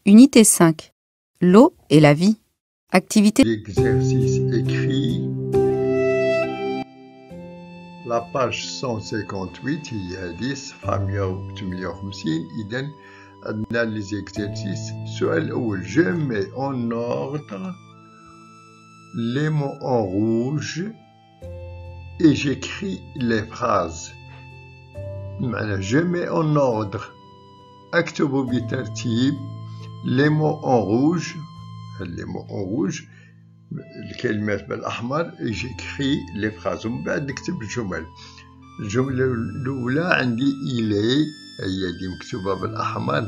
Unité 5. L'eau et la vie. Activité. L'exercice écrit. La page 158 هي هذه الصفحة 158. إذا عندنا لي زيكزارسيس. السؤال الأول: Je mets en ordre les mots en rouge et j'écris les phrases. معنى je mets en ordre أكتب بترتيب les mots en rouge الكلمات بالأحمر et j'écris les phrases. ومن بعد نكتب الجمل. الجملة الأولى عندي il est هي دي مكتوبة بالأحمر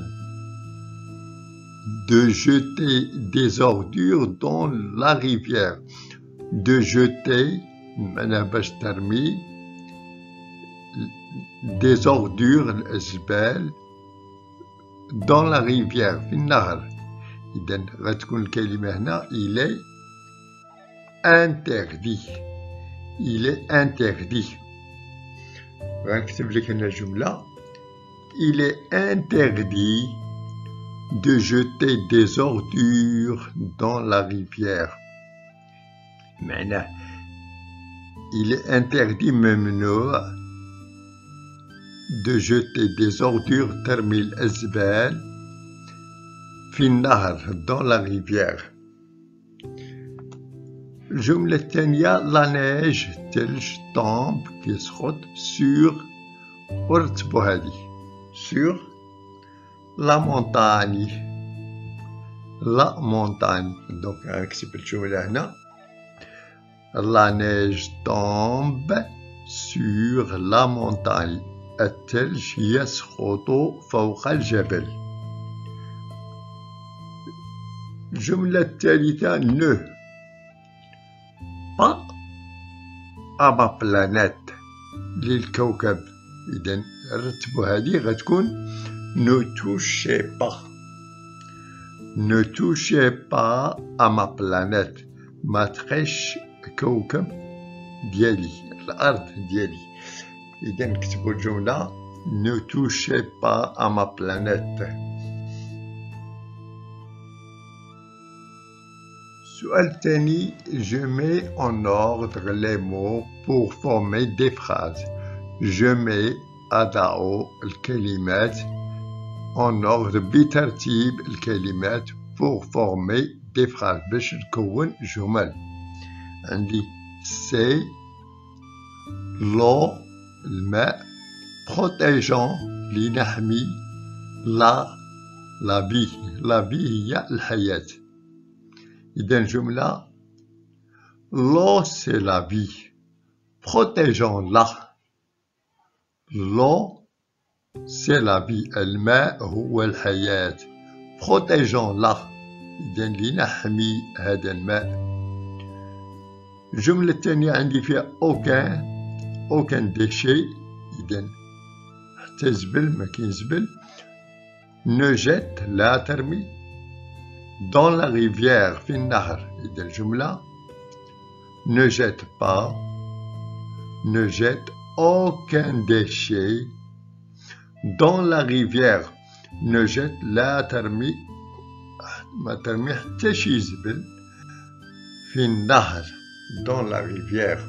de jeter des ordures dans la rivière. de jeter معناها باش ترمي des ordures الزبال dans la rivière في النهر. إذا غتكون الكلمة هنا il est interdit. il est interdit. غنكتب لك هنا الجملة il est interdit de jeter des ordures dans la rivière. معناه il est interdit ممنوع de jeter des ordures ترمي الأزبال في النهر dans la rivière. الجملة الثانية la neige الثلج tombe كيسقط sur ورتبو هادي sur la montagne. la montagne دونك غنكتب الجملة هنا la neige tombe sur la montagne. الثلج يسقط فوق الجبل. الجملة الثالثة ne pas à ma planète للكوكب. إذا رتبوا هذه غتكون ne touchez pas. ne touchez pas à ma planète. ما تخش كوكب ديالي الأرض ديالي. إذا نكتبوا الجملة ne touchez pas à ma planète. السؤال الثاني je mets en ordre les mots pour former des phrases. je mets أضع الكلمات en ordre بترتيب الكلمات pour former des phrases باش نكون جمل. عندي c'est l'eau الماء protégeant لنحمي la vie هي الحياة. إذا جملة l'eau c'est la vie protégeant l'eau c'est la vie الماء هو الحياة protégeant إذا لنحمي هذا الماء. الجملة الثانية عندي فيها aucun déchet. إذا حتى زبل ما كاين زبل. ne jette لا ترمي dans la rivière في النهر. إذا الجملة ne jette pas ne jette aucun déchet dans la rivière. ne jette لا ترمي ما ترمي حتى شي زبل في النهر dans la rivière.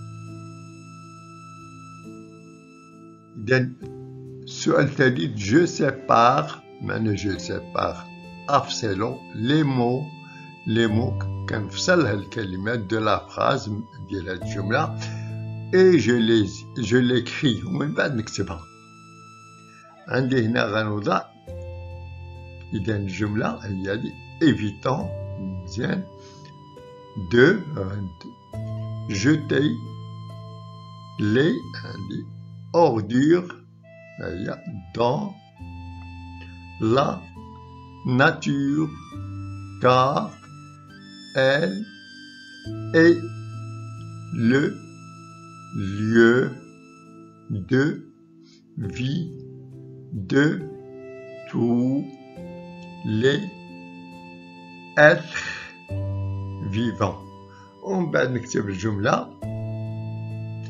إذا السؤال الثالث je sépare معنى je sépare أفصل les mots كنفصل الكلمات de la phrase ديال هاد الجملة et je l'écris ومن بعد نكتبها. عندي هنا غنوضع إذا الجملة هي هادي évitant مزيان de jeter les ordures dans la nature car elle est le lieu de vie de tous les êtres vivants. ومن بعد نكتب الجملة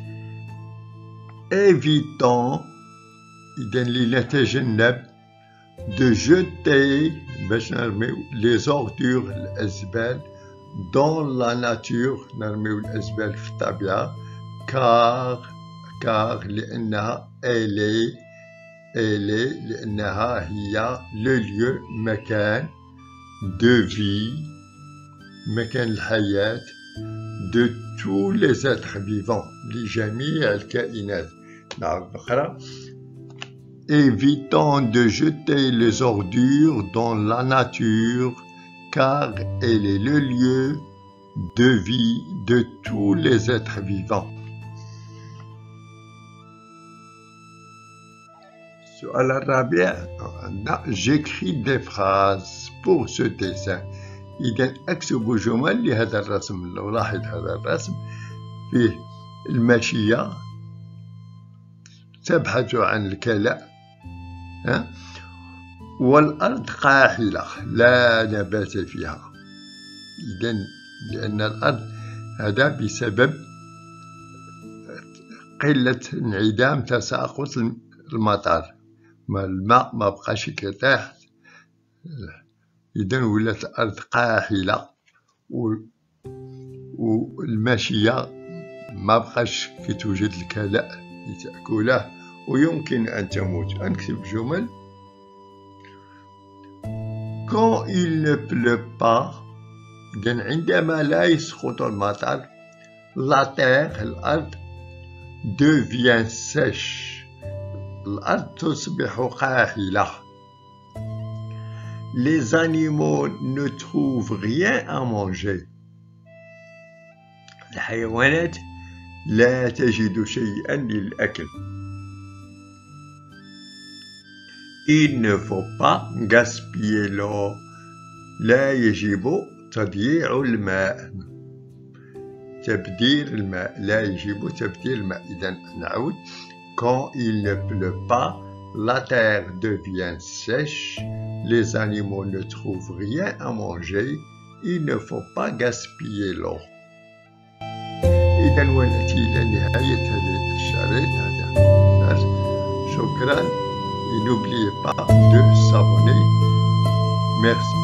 évitant إذا لنتجنب de jeter les ordures الأزبال dans la nature نرميو الأزبال في الطبيعة car لأنها لأنها هي le lieu مكان de vie مكان الحياة de tous les êtres vivants لجميع الكائنات. نعم نقرأ Évitons de jeter les ordures dans la nature car elle est le lieu de vie de tous les êtres vivants. السؤال الرابع J'écris des phrases pour ce dessin. إذا أكتب جمل لهذا الرسم. لو لاحظ هذا الرسم فيه الماشية تبحث عن الكلاء والأرض قاحلة لا نبات فيها. إذا لأن الأرض هذا بسبب قلة انعدام تساقط المطر، الماء ما بقاش كتحت، إذا ولات الأرض قاحلة والماشية ما بقاش كتوجد الكلاء لتأكله ويمكن أن تموت. أنكتب جمل Quand il ne pleut pas عندما لا يسقط المطر la terre الأرض devient sèche الأرض تصبح قاحلة. Les animaux ne trouvent rien à manger الحيوانات لا تجد شيئا للأكل. Il ne faut pas gaspiller l'eau لا يجب تضييع الماء. تبذير الماء لا يجب تبذير الماء. إذا نعود Quand il ne pleut pas, la terre devient sèche, les animaux ne trouvent rien à manger, il ne faut pas gaspiller l'eau. إذا ونأتي إلى نهاية هذا الشريط هذا. شكرا. Et n'oubliez pas de s'abonner. Merci.